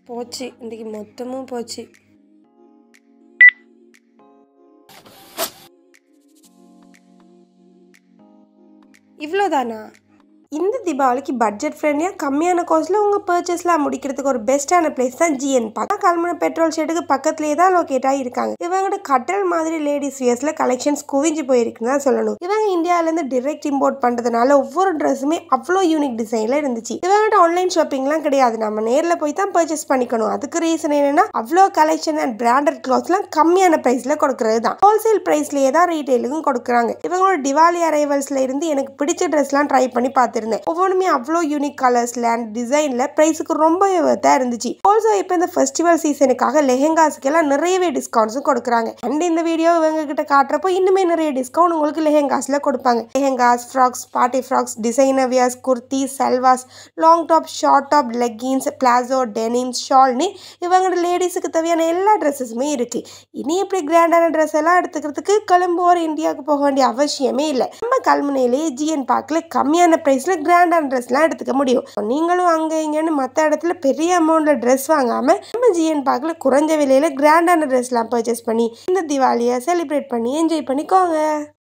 போச்சு இன்றைக்கி மொத்தமும் போச்சு. இவ்வளோதானா? இந்த தீபாவளிக்கு பட்ஜெட் ஃப்ரெண்ட்லியாக கம்மியான காஸ்ட்டில் உங்கள் பர்ச்சேஸ்லாம் முடிக்கிறதுக்கு ஒரு பெஸ்ட்டான பிளேஸ் தான் ஜிஎன் பார்க். கல்முனை பெட்ரோல் ஷெட்டுக்கு பக்கத்துலேயே தான் லொக்கேட்டாக இருக்காங்க. இவங்கள்ட்ட கட்டல் மாதிரி லேடிஸ் வியர்ஸில் கலெக்ஷன்ஸ் குவிஞ்சு போயிருக்குன்னு தான் சொல்லணும். இவங்க இந்தியாவிலேருந்து டிரெக்ட் இம்போர்ட் பண்ணுறதுனால ஒவ்வொரு ட்ரெஸ்ஸுமே அவ்வளோ யூனிக் டிசைனில் இருந்துச்சு. இவங்கள்ட்ட ஆன்லைன் ஷாப்பிங்லாம் கிடையாது, நம்ம நேரில் போய் தான் பர்ச்சேஸ் பண்ணிக்கணும். அதுக்கு ரீசன் என்னன்னா அவ்வளோ கலெக்ஷன் அண்ட் பிராண்டட் கிளாத்ஸ்லாம் கம்மியான ப்ரைஸில் கொடுக்கறது தான். ஹோல்சேல் ப்ரைஸ்லேயே தான் ரீட்டைலுக்கும் கொடுக்குறாங்க. இவங்களோட திவாலி அரைவல்ஸில் இருந்து எனக்கு பிடிச்ச ட்ரெஸ்லாம் ட்ரை பண்ணி பார்த்து ஒவ்வொன்றுமே அவ்வளோ யூனிக் கலர்ஸ்ல அண்ட் டிசைன்ல பிரைஸுக்கு ரொம்பவே வர்த்தா இருந்துச்சு. ஆல்சோ இப்போ இந்த ஃபெஸ்டிவல் சீசனுக்காக லெஹெங்காஸ்க்கெல்லாம் நிறையவே டிஸ்கவுண்ட்ஸும் கொடுக்குறாங்க. அண்ட் இந்த வீடியோ இவங்க கிட்ட காட்டுறப்போ இன்னுமே நிறைய டிஸ்கவுண்ட் உங்களுக்கு லெஹெங்காஸ்ல கொடுப்பாங்க. Lehengas, frocks, party frocks, designer wears, kurti, salwars, long top, short top, leggings, palazzo, denims, ஷால்னு இவங்களோட லேடிஸுக்கு தேவையான எல்லா ட்ரெஸ்ஸஸுமே இருக்கு. இனி இப்படி கிராண்டான ட்ரெஸ் எல்லாம் எடுத்துக்கிறதுக்கு கொழும்பு ஒரு இந்தியாவுக்கு போக வேண்டிய அவசியமே இல்லை. நம்ம கல்முனையிலேயே ஜிஎன் பார்க்ல கம்மியான பிரைஸ்ல கிராண்டான ட்ரெஸ்லாம் எடுத்துக்க முடியும். நீங்களும் அங்கே இங்கேன்னு மற்ற இடத்துல பெரிய அமௌண்ட்ல ட்ரெஸ் வாங்காம நம்ம ஜிஎன் பார்க்ல குறைஞ்ச விலையில கிராண்டான ட்ரெஸ்லாம் பர்ச்சேஸ் பண்ணி இந்த தீபாவளியை செலிப்ரேட் பண்ணி என்ஜாய் பண்ணிக்கோங்க.